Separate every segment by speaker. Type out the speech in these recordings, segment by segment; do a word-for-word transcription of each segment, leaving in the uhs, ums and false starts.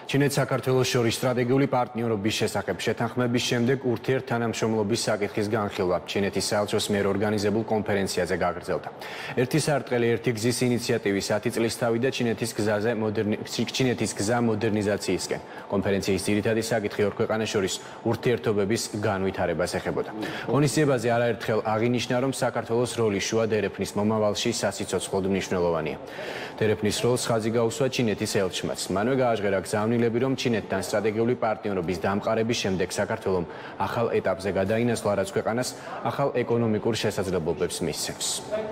Speaker 1: ჩინეთ-საქართველოს შორის სტრატეგიული პარტნიორობის შესახებ შეთანხმების შემდეგ ურთიერთთანამშრომლობის საკითხის განხილვა ჩინეთის საელჩოს მიერ ორგანიზებულ კონფერენციაზე გაგრძელდა. ერთი სარტყელი ერთი გზის ინიციატივის ათი წლისთავი და ჩინეთის გზაზე ჩინეთის გზა მოდერნიზაციისკენ. კონფერენციის ძირითადი საკითხი ორ ქვეყანას შორის ურთიერთობების განვითარებას ეხებოდა. ღონისძიებაზე არაერთხელ აღინიშნა, რომ საქართველოს როლი შუა დერეფნის მომავალში სასიცოცხლოდ მნიშვნელოვანია. დერეფნის როლს ხაზი გაუსვა ჩინეთის ელჩმაც. მანვე გააჟღერა გზავნილები, რომ ჩინეთთან სტრატეგიული პარტნიორობის დამყარების შემდეგ საქართველომ ახალ ეტაპზე გადაინაცვლა, რაც ქვეყანას ახალ ეკონომიკურ შესაძლებლობებს მისცემს.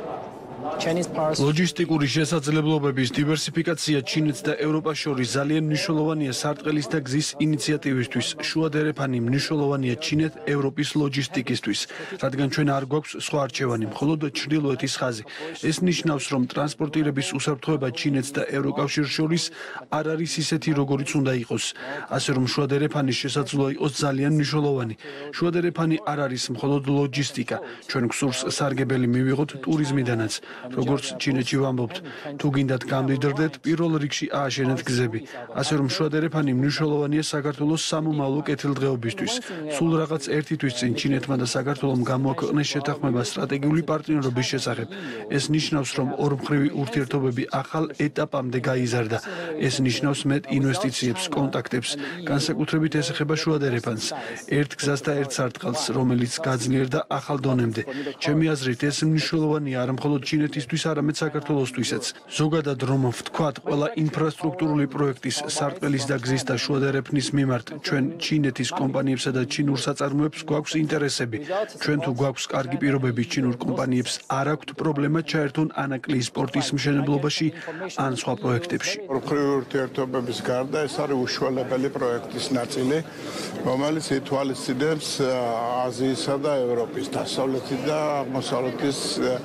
Speaker 2: ლოჯისტიკური შესაძლებლობების დივერსიფიკაცია ჩინეთს და ევროპას შორის ძალიან მნიშვნელოვანია სარტყელის და გზის ინიციატივისთვის. შუა დერეფანი მნიშვნელოვანია ჩინეთ-ევროპის ლოჯისტიკისთვის, რადგან ჩვენ არ გვაქვს სხვა არჩევანი, მხოლოდ ჩრდილოეთის ხაზი. ეს ნიშნავს, რომ ტრანსპორტირების უსაფრთხოება ჩინეთს და ევროკავშირს შორის არ არის ისეთი, როგორიც უნდა იყოს. ასე რომ შუა დერეფანის შესაძლოა იყოს ძალიან მნიშვნელოვანი. შუა დერეფანი არ არის მხოლოდ ლოჯისტიკა. ჩვენ გვსურს სარგებელი მივიღოთ ტურიზმიდანაც. როგორც ჩინეთში ვამბობთ, თუ გინდათ გამდიდრდეთ, პირველ რიგში ააშენეთ გზები. ასე რომ შუა დერეფანი მნიშვნელოვანია საქართველოს სამომავლო კეთილდღეობისთვის. სულ რაღაც ერთი თვის წინ ჩინეთმა და საქართველომ გამოაქვეყნეს შეთანხმება სტრატეგიული პარტნიორობის შესახებ. ეს ნიშნავს, რომ ორმხრივი ურთიერთობები ახალ ეტაპამდე გაიზარდა. ეს ნიშნავს მეტ ინვესტიციებს, კონტაქტებს, განსაკუთრებით ეს ეხება შუა დერეფანს, ერთ გზას და ერთ სარტყელს, რომელიც გაძლიერდა ახალ დონემდე. ჩემი აზრით, ეს მნიშვნელოვანია არა მხოლოდ ჩინეთისთვის, არამედ საქართველოსთვისაც. ზოგადად რომ ვთქვათ, ყველა ინფრასტრუქტურული პროექტის სარტყელის და გზის და შუა დერეფნის მიმართ ჩვენ ჩინეთის კომპანიებსა და ჩინურ საწარმოებს გვაქვს ინტერესები. ჩვენ თუ გვაქვს კარგი პირობები ჩინურ კომპანიებს არ აქვთ პრობლემა ჩაერთონ ანაკლიის პორტის მშენებლობაში ან სხვა პროექტებში.
Speaker 3: ორმხრივი ურთიერთობების გარდა ეს არის უშუალებელი პროექტის ნაწილი, რომელიც ითვალისწინებს აზიისა და ევროპის, დასავლეთის და აღმოსავლეთის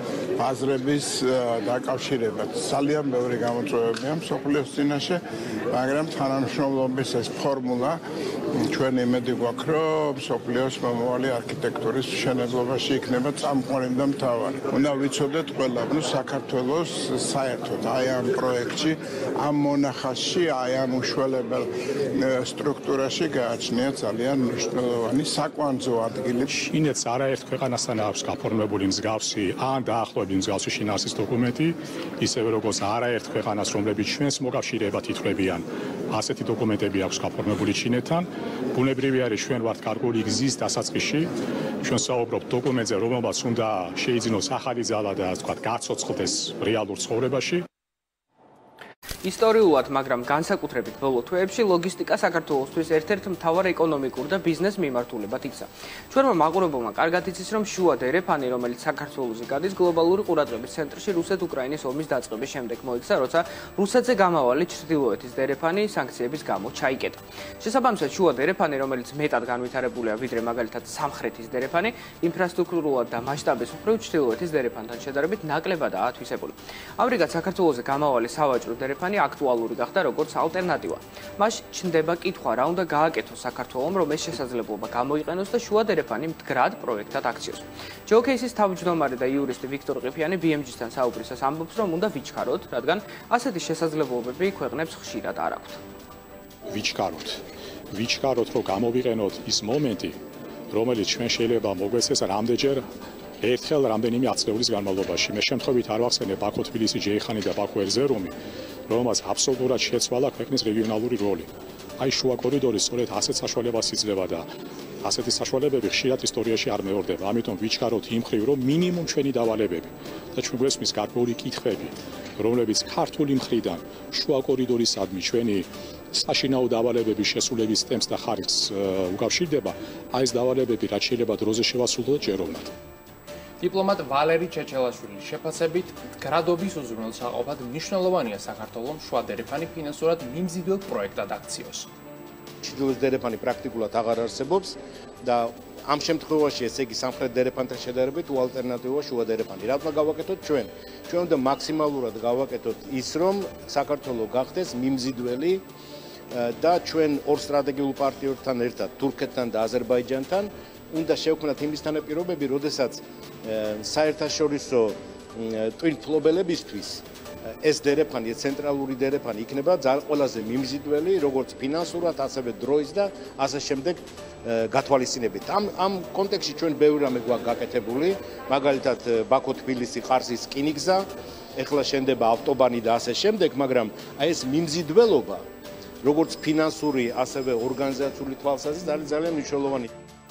Speaker 3: აზრების დაკავშირებას. ძალიან ბევრი გამოწვევებია მსოფლიოს წინაშე, მაგრამ თანამშრომლობის ეს ფორმულა ჩვენ იმედი გვაქვს, რომ მსოფლიოს მომავალი არქიტექტურის მშენებლობაში იქნება წამყვანი და მთავარი. უნდა ვიცოდეთ ყველა, ნუ საქართველოს საერთოდ აი ამ პროექტში, ამ მონახაზში, აი ამ უშუალებელ სტრუქტურაში გააჩნია ძალიან მნიშვნელოვანი საკვანძო ადგილი.
Speaker 4: ჩინეთს არაერთ ქვეყანასთან აქვს გაფორმებული მსგავსი ან დაახლოებით მსგავსი შინაარსის დოკუმენტი, ისევე როგორც არაერთ ქვეყანას, რომლებიც ჩვენს მოკავშირეებად ითვლებიან, ასეთი დოკუმენტები აქვს გაფორმებული ჩინეთთან. ბუნებრივი არის, ჩვენ ვართ გარკვეული გზის დასაწყისში. ჩვენ საუბრობთ დოკუმენტზე, რომელმაც უნდა შეიძინოს ახალი ძალა და ასე ვთქვათ, გაცოცხლდეს რეალურ ცხოვრებაში.
Speaker 5: ისტორიულად, მაგრამ განსაკუთრებით ბოლო თვეებში ლოგისტიკა საქართველოსთვის ერთ-ერთ მთავარ ეკონომიკურ და ბიზნეს მიმართულებად იქცა. ჩვენმა მაყურებელმა კარგად იცის, რომ შუა დერეფანი, რომელიც საქართველოში გადის, გლობალური ყურადღების ცენტრში რუსეთ-უკრაინის ომის დაწყების შემდეგ მოიქცა, როცა რუსეთზე გამავალი ჩრდილოეთის დერეფანი სანქციების გამო ჩაიკეტა. შესაბამისად, შუა დერეფანი, რომელიც მეტად განვითარებულია ვიდრე მაგალითად სამხრეთის დერეფანი, ინფრასტრუქტურულად და მასშტაბის მხრივ ჩრდილოეთის დერეფანთან შედარებით ნაკლებადაა ათვისებული. ამრიგად, საქართველოში გამავალი სავაჭრო დერეფანი აქტუალური გახდა როგორც ალტერნატივა. მაშ ჩნდება კითხვა, რა უნდა გააკეთოს საქართველომ, რომ ეს შესაძლებლობა გამოიყენოს და შუა დერეფანი მდგრად პროექტად აქციოს. ჯეოკეისის თავმჯდომარე და იურისტი ვიქტორ ყიფიანი ბი ემ ჯი-სთან საუბრისას ამბობს, რომ უნდა ვიჩქაროთ, რადგან ასეთი შესაძლებლობები ქვეყნებს ხშირად არ აქვთ.
Speaker 4: ვიჩქაროთ. ვიჩქაროთ, რომ გამოვიყენოთ ის მომენტი, რომელიც ჩვენ შეიძლება მოგვეცეს რამდენჯერ ერთხელ რამდენიმე ათწლეულის განმავლობაში. მე შემთხვევით არ ვახსენებ ბაქო-თბილისი-ჯეიხანი და ბაქო-ერზერუმი, რომელმაც აბსოლუტურად შეცვალა ქვეყნის რეგიონალური როლი. აი შუა კორიდორი სწორედ ასეთ საშუალებას იძლევა და ასეთი საშუალებები ხშირად ისტორიაში არ მეორდება. ამიტომ ვიჩქაროთ იმ მხრივ, რომ მინიმუმ ჩვენი დავალებები და ჩვენ გვესმის გარკვეული კითხვები, რომლებიც ქართული მხრიდან შუა კორიდორისადმი ჩვენი საშინაო დავალებების შესრულების ტემპს და ხარისხს უკავშირდება, აი ეს დავალებები რაც შეიძლება დროზე შევასრულოთ და ჯეროვნად.
Speaker 6: დიპლომატ ვალერი ჩეჩელაშვილის შეფასებით, გრადობის უზრუნველსაყოფად მნიშვნელოვანია საქართველოს შუა დერეფანი ფინანსურად მიმზიდველ პროექტად აქციოს.
Speaker 7: ჩრდილოეთის დერეფანი პრაქტიკულად აღარ არსებობს და ამ შემთხვევაში ესე იგი სამხრეთ დერეფანთან შედარებით უალტერნატივოა შუა დერეფანი. რა უნდა გავაკეთოთ ჩვენ? ჩვენ უნდა მაქსიმალურად გავაკეთოთ ის, რომ საქართველოს გახდეს მიმზიდველი და ჩვენ ორ სტრატეგიულ პარტნიორთან ერთად, თურქეთთან და აზერბაიჯანთან უნდა შევქმნათ იმის თანაპირობები, როდესაც საერთაშორისო ტვინფლობელებისთვის ეს დერეფანი, ცენტრალური დერეფანი იქნება ძალიან ყველაზე მიმზიდველი, როგორც ფინანსურად, ასევე დროის და ასე შემდეგ გათვალისწინებით. ამ ამ კონტექსტში ჩვენ ბევრი რამე გვაქვს გაკეთებული, მაგალითად ბაქო-თბილისი ყარსის რკინიგზა, ეხლა შენდება ავტობანი და ასე შემდეგ, მაგრამ აი ეს მიმზიდველობა, როგორც ფინანსური, ასევე ორგანიზაციული თვალსაზრისით არის ძალიან მნიშვნელოვანი.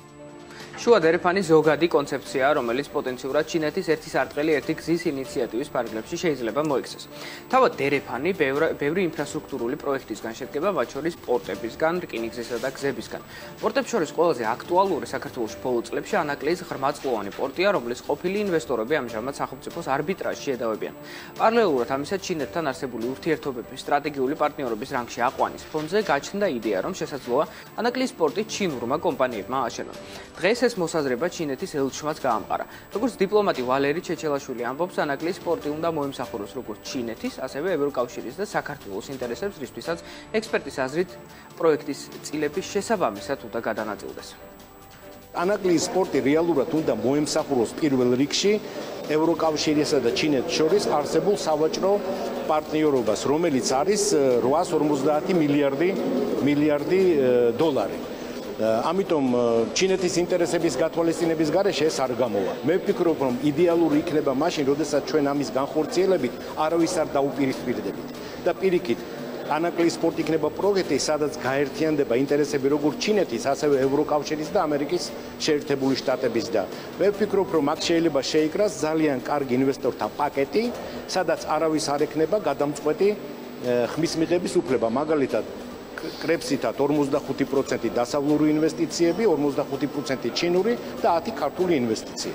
Speaker 5: შუა დერეფანი ზოგადი კონცეფციაა, რომელიც პოტენციურად ჩინეთის ერთი სარტყელი ერთი გზის ინიციატივის ფარგლებში შეიძლება მოიქცეს. თავად დერეფანი ბევრი ინფრასტრუქტურული პროექტისგან შედგება, მათ შორის პორტებისგან, რკინიგზისა და გზებისგან. პორტებს შორის ყველაზე აქტუალური საქართველოს ბოლო წლებში ანაკლიის ღრმაწლოვანი პორტია, რომლის ყოფილი ინვესტორები ამჟამად სახელმწიფოს არბიტრაჟში ედავებიან. პარალელურად ამისა, ჩინეთთან არსებული ურთიერთობების სტრატეგიული პარტნიორობის რანგში აყვანის ფონზე გაჩნდა იდეა, რომ შესაძლოა ანაკლიის პორტი ჩინურმა კომპანიებმა ააშენონ. დღეს ეს მოსაზრება ჩინეთის ელჩმაც გაამყარა. როგორც დიპლომატი ვალერი ჩეჩელაშვილი ამბობს, ანაკლიის პორტი უნდა მოემსახუროს როგორც ჩინეთის, ასევე ევროკავშირის და საქართველოს ინტერესებს, რისთვისაც ექსპერტის აზრით პროექტის წილების შესაბამისად უნდა გადანაწილდეს.
Speaker 7: ანაკლიის პორტი რეალურად უნდა მოემსახუროს პირველ რიგში ევროკავშირისა და ჩინეთს შორის არსებულ სავაჭრო პარტნიორობას, რომელიც არის რვაას ორმოცდაათი მილიარდი მილიარდი დოლარი. ამიტომ ჩინეთის ინტერესების გათვალისწინების გარეშე ეს არ გამოვა. მე ვფიქრობ, რომ იდეალური იქნება მაშინ, როდესაც ჩვენ ამის განხორციელებით არავის არ დაუპირისპირდებით. და პირიქით, ანაკლიის პორტი იქნება პროექტი, სადაც გაერთიანდება ინტერესები როგორც ჩინეთის, ასევე ევროკავშირის და ამერიკის შეერთებული შტატების და მე ვფიქრობ, რომ აქ შეიძლება შეიკრას ძალიან კარგი ინვესტორთა პაკეტი, სადაც არავის არ ექნება გადამწყვეტი ხმის მიღების უფლება, მაგალითად კრებსითად ორმოცდახუთი პროცენტი დასავლური ინვესტიციები, ორმოცდახუთი პროცენტი ჩინური და ათი ქართული ინვესტიცია.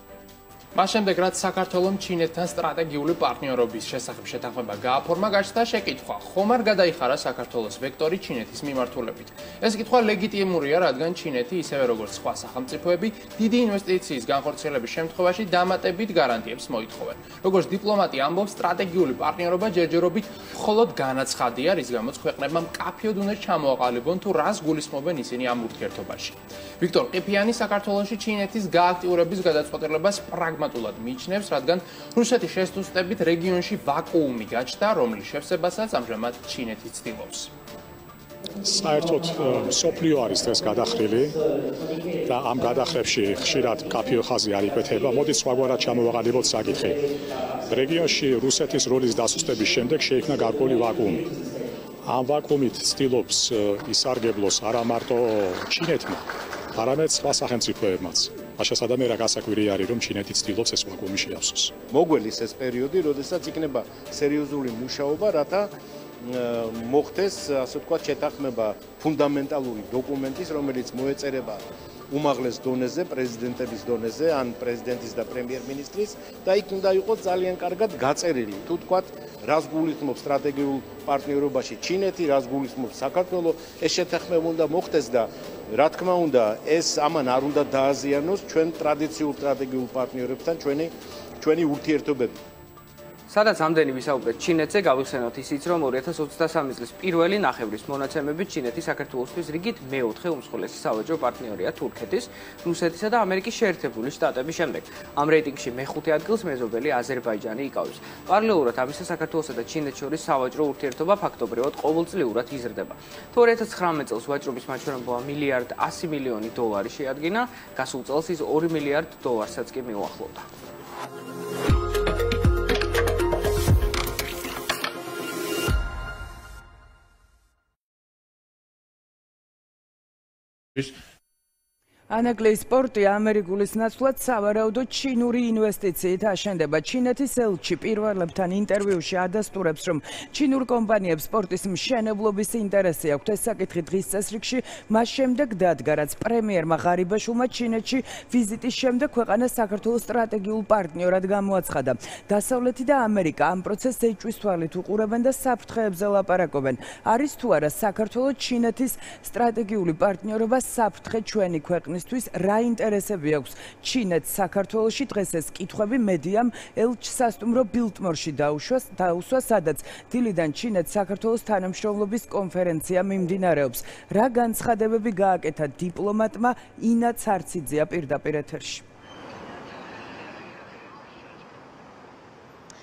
Speaker 6: მას შემდეგ, რაც საქართველომ ჩინეთთან სტრატეგიული პარტნიორობის შესახებ შეთანხმება გააფორმა, გაჩნდა შეკითხვა, ხომ არ გადაიხარა საქართველოს ვექტორი ჩინეთის მიმართულებით. ეს კითხვა ლეგიტიმურია, რადგან ჩინეთი, ისევე როგორც სხვა სახელმწიფოები, დიდი ინვესტიციის განხორციელების შემთხვევაში დამატებით გარანტიებს მოითხოვენ. როგორც დიპლომატი ამბობს, სტრატეგიული პარტნიორობა ჯერჯერობით მხოლოდ განაცხადია, რის გამოც ქვეყნებმა მკაფიოდ უნდა ჩამოაყალიბონ თუ რას გულისხმობენ ისინი ამ ურთიერთობაში. ვიქტორ ყიფიანი საქართველოში ჩინეთის გააქტიურების გადაწყვეტილებას პრაგმატულად მიიჩნევს, რადგან რუსეთის შესტუსტებით რეგიონში ვაკუუმი გაჩნდა, რომლის შევსებასაც ამჟამად ჩინეთი ცდილობს.
Speaker 4: საერთოდ სოფლიო არის დღეს გადახრილი და ამ გადახრებში ხშირად მკაფიო ხაზი არ იკვეთება. მოდით სხვაგვარად ჩამოვაყალიბოთ საკითხი. რეგიონში რუსეთის როლის დასუსტების შემდეგ შეიქმნა გარკვეული ვაკუუმი. ამ ვაკუუმით ცდილობს ისარგებლოს არა მარტო ჩინეთმა, არამედ სხვა სახელმწიფოებმაც. მაშინ სადამე რა გასაკვირი არის, რომ ჩინეთი ცდილობს ეს ვაკუუმი შეავსოს.
Speaker 7: მოგველის ეს პერიოდი, როდესაც იქნება სერიოზული მუშაობა, რათა მოხდეს, ასე ვთქვათ, შეთანხმება ფუნდამენტალური დოკუმენტის, რომელიც მოეწერება უმაღლეს დონეზე, პრეზიდენტების დონეზე, ან პრეზიდენტის და პრემიერ-მინისტრის და იქ უნდა იყოს ძალიან კარგად გაწერილი, თუ ვთქვათ, რას გულისხმობს სტრატეგიულ პარტნიორობაში ჩინეთი, რას გულისხმობს საქართველო, ეს შეთანხმება უნდა მოხდეს და რა თქმა უნდა, ეს ამან არ უნდა დააზიანოს ჩვენ ტრადიციულ სტრატეგიულ პარტნიორებთან ჩვენი ჩვენი ურთიერთობები.
Speaker 5: სადაც ამდენი ვისაუბრეთ ჩინეთზე, გავიხსენოთ ისიც, რომ ორი ათას ოცდასამი წლის პირველი ნახევრის მონაცემებით ჩინეთი საქართველოსთვის რიგით მეოთხე უმსხვილესი სავაჭრო პარტნიორია თურქეთის, რუსეთისა და ამერიკის შეერთებული შტატების შემდეგ. ამ რეიტინგში მეხუთე ადგილს მეზობელი აზერბაიჯანი იკავებს. პარალელურად ამისა, საქართველოსა და ჩინეთს შორის სავაჭრო ურთიერთობა ფაქტობრივად ყოველწლიურად იზრდება. თუ ორი ათას ცხრამეტ წელს ვაჭრობის მაჩვენებელმა მილიარდ ასი მილიონი დოლარი შეადგინა, გასულ წელს ის ორი მილიარდ დოლარსაც კი მიუახლოვდა.
Speaker 8: ანაკლიის პორტი ამერიკულის ნაცვლად სავარაუდოდ ჩინური ინვესტიციით აშენდება. ჩინეთის ელჩი პირველებთან ინტერვიუში ადასტურებს, რომ ჩინურ კომპანიებს პორტის მშენებლობის ინტერესი აქვთ. ეს საკითხი დღის წესრიგში მას შემდეგ დადგა, რაც პრემიერმა ღარიბაშვილმა ჩინეთში ვიზიტის შემდეგ ქვეყანას საქართველოს სტრატეგიულ პარტნიორად გამოაცხადა. დასავლეთი და ამერიკა ამ პროცესს ეჭვის თვალით უყურებენ და საფრთხეებზე ლაპარაკობენ. არის თუ არა საქართველოს ჩინეთის სტრატეგიული პარტნიორობა საფრთხე ჩვენი ქვეყნის რა ინტერესები აქვს ჩინეთს საქართველოში? დღეს ეს კითხვები მედიამ ელჩ სასტუმრო ბილტმორში დაუშვა, დაუსვა, სადაც დილიდან ჩინეთს საქართველოს თანამშრომლობის კონფერენცია მიმდინარეობს. რა განცხადებები გააკეთა დიპლომატმა ინა ცარციძეა პირდაპირ ეთერში.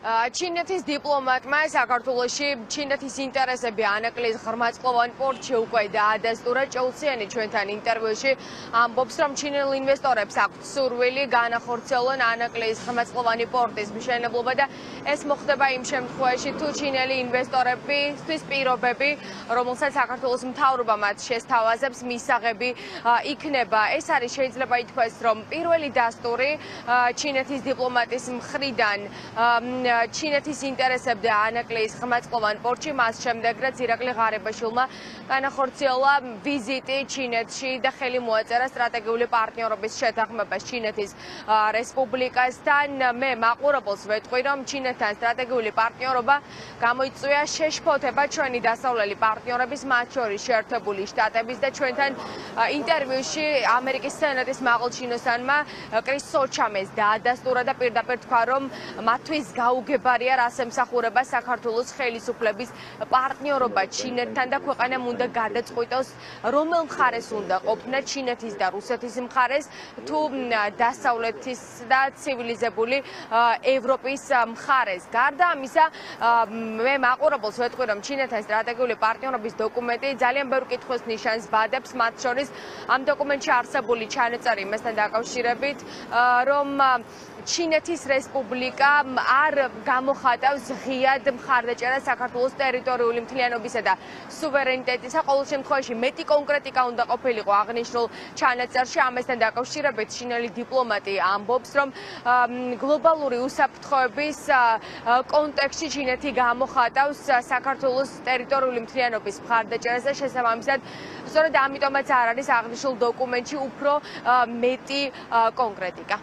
Speaker 9: ჩინეთის დიპლომატმა საქართველოში ჩინეთის ინტერესები ანაკლის ღრმაწყლოვან პორტში უკვე დაადასტურა. ჭეულციანი ჩვენთან ინტერვიუში ამბობს, რომ ჩინელ ინვესტორებს აქვთ სურვილი განახორციელონ ანაკლის ღრმაწყლოვანი პორტის მშენებლობა და ეს მოხდება იმ შემთხვევაში, თუ ჩინელი ინვესტორებისთვის პირობები, რომელსაც საქართველოს მთავრობა მათ შესთავაზებს, მისაღები იქნება. ეს არის შეიძლება ითქვას, რომ პირველი დასტური ჩინეთის დიპლომატის მხრიდან ჩინეთის ინტერესებდა ანაკლის ღრმაწყლოვან პორტში, მას შემდეგ რაც ირაკლი ღარიბაშვილმა განახორციელა ვიზიტი ჩინეთში და ხელი მოაწერა სტრატეგიული პარტნიორობის შეთანხმებას ჩინეთის რესპუბლიკასთან. მე მაყურებელს ვეთყვი, რომ ჩინეთთან სტრატეგიული პარტნიორობა გამოიწვია შეშფოთება ჩვენი დასავლელი პარტნიორების, მათ შორის შეერთებული შტატების და ჩვენთან ინტერვიუში ამერიკის სენატის მაღალჩინოსანმა კრის სოჩამეს დაადასტურა და პირდაპირ თქვა, რომ მათთვის გაუგებარია რას ემსახურება საქართველოს ხელისუფლების პარტნიორობა ჩინეთთან და ქვეყანამ უნდა გადაწყვიტოს, რომელ მხარეს უნდა ყოფნა ჩინეთის და რუსეთის მხარეს, თუ დასავლეთის და ცივილიზებული ევროპის მხარეს. გარდა ამისა, მე მაყურებელს ვეთყვი, რომ ჩინეთთან სტრატეგიული პარტნიორობის დოკუმენტი ძალიან ბევრ კითხვას ნიშანს ბადებს, მათ შორის ამ დოკუმენტში არსებული ჩანაწერი იმასთან დაკავშირებით, რომ ჩინეთის რესპუბლიკა არ გამოხატავს ღიად მხარდაჭერას საქართველოს ტერიტორიული მთლიანობისა და სუვერენიტეტისა. ყოველ შემთხვევაში მეტი კონკრეტიკა უნდა ყოფილიყო აღნიშნულ ჩანაწერში. ამასთან დაკავშირებით ჩინელი დიპლომატი ამბობს, რომ გლობალური უსაფრთხოების კონტექსტში ჩინეთი გამოხატავს საქართველოს ტერიტორიული მთლიანობის მხარდაჭერას და შესაბამისად სწორედ ამიტომაც არ არის აღნიშნულ დოკუმენტში უფრო მეტი კონკრეტიკა.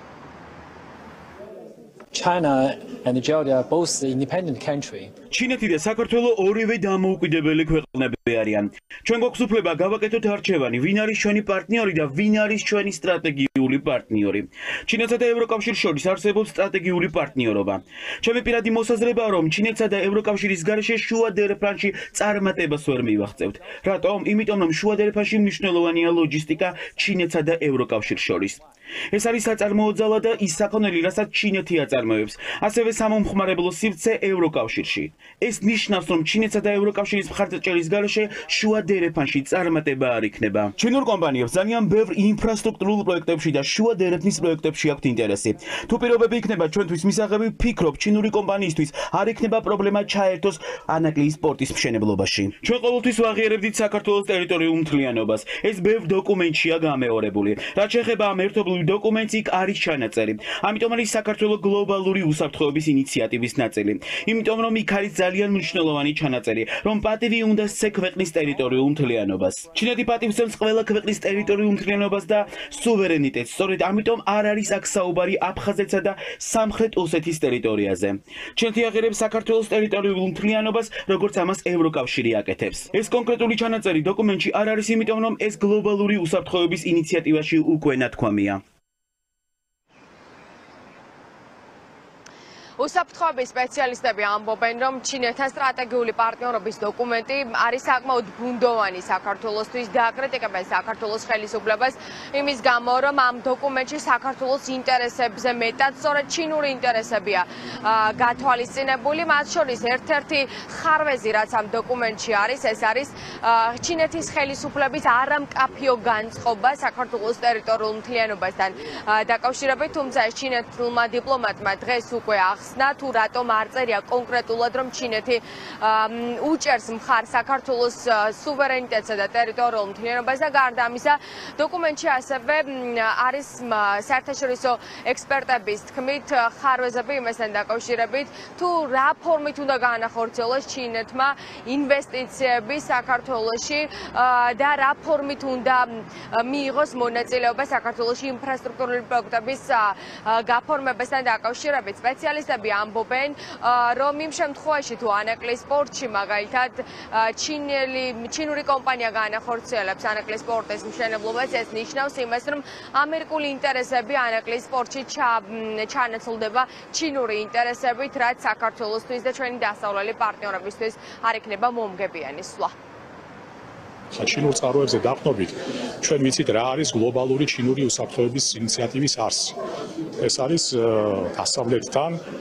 Speaker 10: China and Georgia are both independent country.
Speaker 11: ჩინეთი და საქართველო ორივე დამოუკიდებელი ქვეყნები არიან. ჩვენ გვაქვს უფლება გავაკეთოთ არჩევანი, ვინ არის ჩვენი პარტნიორი და ვინ არის ჩვენი სტრატეგიული პარტნიორი. ჩინეთსა და ევროკავშირის შორის არსებობს სტრატეგიული პარტნიორობა. ჩემი პირადი მოსაზრებაა, რომ ჩინეთსა და ევროკავშირის გარეშე შუა დერეფანში წარმატებას ვერ მივაღწევთ. რატომ? იმიტომ რომ შუა დერეფანში მნიშვნელოვანია ლოჯისტიკა ჩინეთსა და ევროკავშირს შორის. ეს არის საწარმოო ძალა და ის საქონელი, რასაც ჩინეთი აწარმოებს, ასევე სამომხმარებლო სივრცე ევროკავშირში. ეს ნიშნავს, რომ ჩინეთსა და ევროკავშირის მხარდაჭერის გარეშე შუა დერეფანში წარმატება არ იქნება. ჩინურ კომპანიებს ძალიან ბევრ ინფრასტრუქტურულ პროექტებში და შუა დერეფნის პროექტებში აქვთ ინტერესი. თუ პირობები იქნება ჩვენთვის მისაღები, ვფიქრობ, ჩინური კომპანიისთვის არ იქნება პრობლემა ჩაერთოს ანაკლის პორტის მშენებლობაში. ჩვენ ყოველთვის ვაღიარებდით საქართველოს ტერიტორიულ მთლიანობას. ეს ბევრ დოკუმენტშია გამეორებული. რაც შეეხება ამ ერთობლივ დოკუმენტს, იქ არის ჩანაწერი. ამიტომ არის საქართველოს გლობალური უსაფრთხოების ინიციატივის ნაწილი. იმიტომ რომ იქ არის ძალიან მნიშვნელოვანი ჩანაწერი, რომ პატივი უნდა სცე ქვეყნის ტერიტორიულ მთლიანობას. ჩინეთი პატივს ყველა ქვეყნის ტერიტორიულ მთლიანობას და სუვერენიტეტს. სწორედ ამიტომ არ არის აქ საუბარი აფხაზეთსა და სამხრეთ ოსეთის ტერიტორიაზე. ჩინეთი აღიარებს საქართველოს ტერიტორიულ მთლიანობას, როგორც ამას ევროკავშირი აკეთებს. ეს კონკრეტული ჩანაწერი დოკუმენტში არ არის, იმიტომ რომ ეს გლობალური უსაფრთხოების ინიციატივაში უკვე ნათქვამია.
Speaker 9: უსაფრთხოების სპეციალისტები ამბობენ, რომ ჩინეთთან სტრატეგიული პარტნიორობის დოკუმენტი არის საკმაოდ ბუნდოვანი საქართველოსთვის და აკრიტიკებენ საქართველოს ხელისუფლებას იმის გამო, რომ ამ დოკუმენტში საქართველოს ინტერესებზე მეტად სწორედ ჩინური ინტერესებია გათვალისწინებული. მათ შორის ერთ-ერთი ხარვეზი, რაც ამ დოკუმენტში არის, ეს არის ჩინეთის ხელისუფლების არამკაფიო განწყობა საქართველოს ტერიტორიულ მთლიანობასთან დაკავშირებით, თუმცა ეს ჩინეთულმა დიპლომატმა დღეს უკვე ახსნა თუ რატომ არ წერია კონკრეტულად, რომ ჩინეთი უჭერს მხარს საქართველოს სუვერენიტეტსა და ტერიტორიულ მთლიანობას და გარდა ამისა დოკუმენტში ასევე არის საერთაშორისო ექსპერტების თქმით ხარვეზები იმასთან დაკავშირებით, თუ რა ფორმით უნდა განახორციელოს ჩინეთმა ინვესტიციები საქართველოში და რა ფორმით უნდა მიიღოს მონაწილეობა საქართველოში ინფრასტრუქტურული პროექტების გაფორმებასთან დაკავშირებით. სპეციალისტები ამბობენ, რომ იმ შემთხვევაში თუ ანაკლის პორტში მაგალითად ჩინელი ჩინური კომპანია განახორციელებს ანაკლის პორტის მშენებლობას, ეს ნიშნავს იმას, რომ ამერიკული ინტერესები ანაკლის პორტში ჩანაცვლდება ჩინური ინტერესებით, რაც საქართველოსთვის და ჩვენი დასავლელი პარტნიორებისთვის არ იქნება მომგებიანი სვლა.
Speaker 4: ჩინურ წყაროებზე დაყრდნობით, ჩვენ ვიცით რა არის გლობალური ჩინური უსაფრთხოების ინიციატივის არსი. ეს არის დასავლეთთან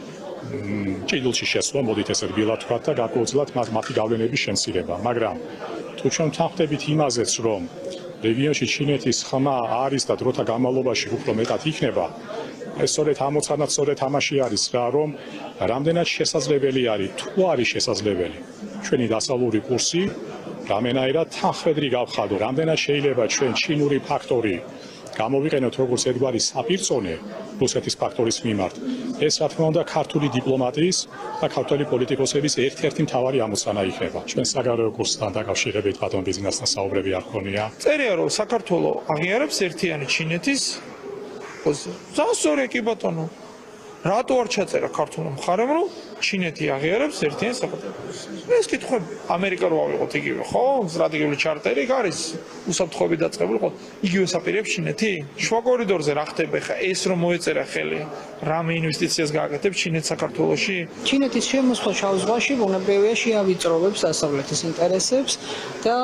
Speaker 4: ჭიდულში შესვლა, მოდით ესე რბილად ვთქვათ და გარკვეულწილად მათი გავლენების შემცირება, მაგრამ თუ ჩვენ თანხდებით იმაზეც, რომ რეგიონში ჩინეთის ხმა არის და დროთა განმავლობაში უფრო მეტად იქნება, ეს სწორედ ამოცანაც სწორედ ამაში არის რა, რომ რამდენად შესაძლებელი არის, თუ არის შესაძლებელი ჩვენი დასავლური კურსი რამენაირად თანხმედრი გავხადო, რამდენად შეიძლება ჩვენ ჩინური ფაქტორი გამოვიყენოთ როგორც ერთგვარი საპირწონე რუსეთის ფაქტორის მიმართ. ეს რა თქმა უნდა ქართული დიპლომატიის და ქართული პოლიტიკოსების ერთ-ერთი მთავარი ამოცანა იქნება. ჩვენ საგარეო კურსთან დაკავშირებით ბატონ ბიზნესთან საუბრები არ ქონია.
Speaker 12: წერია რომ საქართველოს აღიარებს ერთიანი ჩინეთის ზასორე კი ბატონო. რატო არ ჩაწერა ქართულმა მხარემ რომ ჩინეთი აღიარებს ერთიან საქართველოს. ეს კითხვა ამერიკა რო ავიღოთ იგივე, ხო? სტრატეგიული ჩარტერი არის უსაფრთხოები დაწყებული, ხო? იგივე საპირებს ჩინეთი? შუა კორიდორზე რა ხდება ხა? ეს რომ მოეწერა ხელი, რამე ინვესტიციას გააკეთებს ჩინეთი საქართველოში?
Speaker 13: ჩინეთის შემოსვლა შავ ზღვაში ბუნებრივია შეავიწროვებს დასავლეთის ინტერესებს და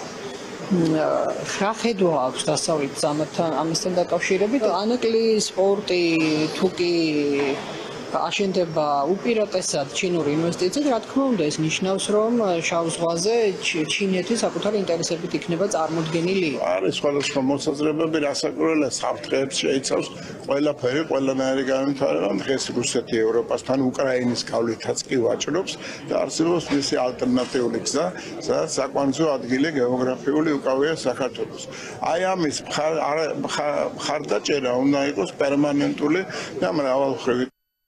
Speaker 13: ხახედო აქვს დასავლეთ ზამთარ ამასთან დაკავშირებით ანეკლი სპორტი თუკი აშენდება უპირატესად ჩინური ინვესტიციით, რა თქმა უნდა, ეს ნიშნავს, რომ შავ ზღვაზე ჩინეთი საკუთარი ინტერესებით იქნება წარმოდგენილი.
Speaker 3: არის სხვადასხვა მოსაზრებები, რასაკვირველია, საფრთხეებს შეიცავს ყველაფერი, ყველანაირი განვითარება. დღეს რუსეთი ევროპასთან უკრაინის გავლითაც კი ვაჭრობს და არსებობს მისი ალტერნატიული გზა, სადაც საკვანძო ადგილი გეოგრაფიული უკავია საქართველოს. აი ამის მხარდაჭერა უნდა იყოს პერმანენტული და მრავალმხრივი.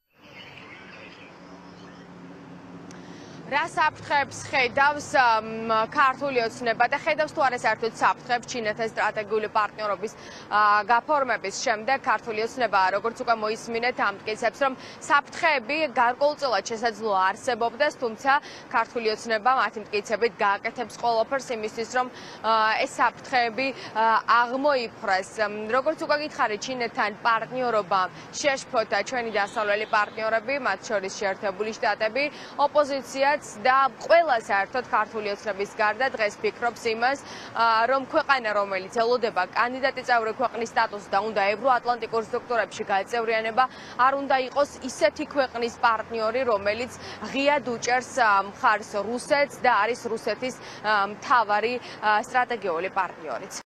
Speaker 9: რა საფრთხეებს ხედავს ქართული ოცნება და ხედავს თუ არა საერთოდ საფრთხეებს ჩინეთის სტრატეგიული პარტნიორობის გაფორმების შემდეგ ქართული ოცნება როგორც უკვე მოისმინეთ ამტკიცებს რომ საფრთხეები გარკვეულწილად შესაძლოა არსებობდეს, თუმცა ქართული ოცნება მათი მტკიცებით გააკეთებს ყველაფერს იმისთვის რომ ეს საფრთხეები აღმოიფხვრეს. როგორც უკვე გითხარით, ჩინეთთან პარტნიორობამ შეშფოთა ჩვენი დასავლელი პარტნიორები, მათ შორის შეერთებული შტატები, ოპოზიცია და ყველა საერთოდ ქართული ოცნების გარდა დღეს ფიქრობს იმას, რომ ქვეყანა, რომელიც ელოდება კანდიდატი წევრი ქვეყნის სტატუსს და უნდა ევროატლანტიკურ სტრუქტურებში გაწევრიანება, არ უნდა იყოს ისეთი ქვეყნის პარტნიორი, რომელიც ღიად უჭერს მხარს რუსეთს და არის რუსეთის მთავარი სტრატეგიული პარტნიორიც.